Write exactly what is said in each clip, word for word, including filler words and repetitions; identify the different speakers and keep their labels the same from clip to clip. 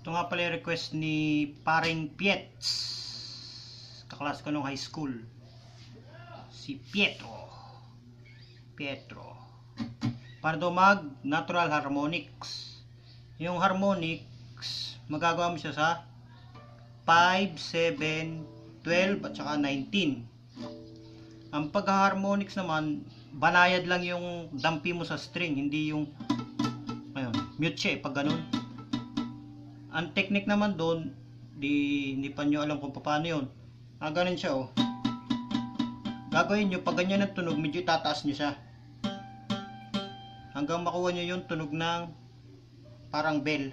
Speaker 1: Ito nga pala yung request ni paring Piets. Kaklas ko nung high school. Si Pietro. Pietro. Para daw mag natural harmonics. Yung harmonics, magagawa mo siya sa five, seven, twelve at saka nineteen. Ang pag-harmonics naman, banayad lang yung dampi mo sa string, hindi yung ayun, mute siya eh, pag ganun. Ang technique naman doon, di, hindi pa nyo alam kung paano yun. Ah, ganun siya oh. Gagawin nyo, pag ganyan ang tunog, medyo tataas nyo siya. Hanggang makuha nyo yung tunog ng parang bell.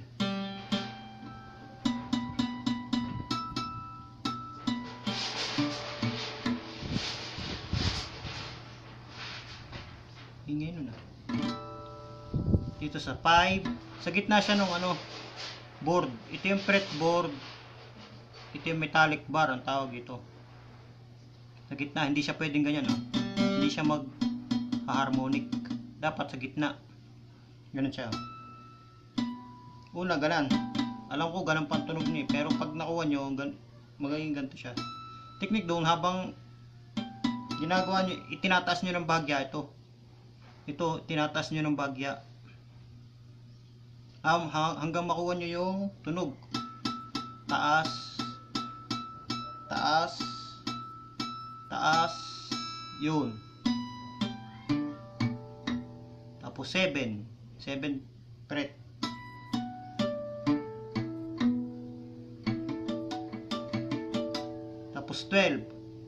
Speaker 1: Ingay nun ah. Dito sa five, sa gitna siya ng ano, board. Ito yung fretboard. Ito yung metallic bar ang tawag ito. Sa gitna, hindi siya pwedeng ganyan oh. Hindi siya mag harmonic. Dapat sa gitna. Ganun siya. Una, ganan. Alam ko ganun pang tunog niya, pero pag nakuha nyo, gan magiging ganito siya. Technique doon, habang ginagawa nyo, itinataas nyo ng bagya ito. Ito, tinataas nyo ng bagya. Um, hanggang makuha nyo yung tunog. Taas, taas, taas, yun. Tapos seven, seven fret. Tapos twelve.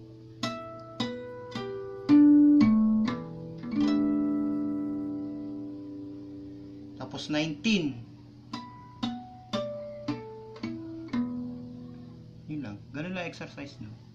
Speaker 1: Tapos nineteen. Yun lang. Ganun lang exercise nyo.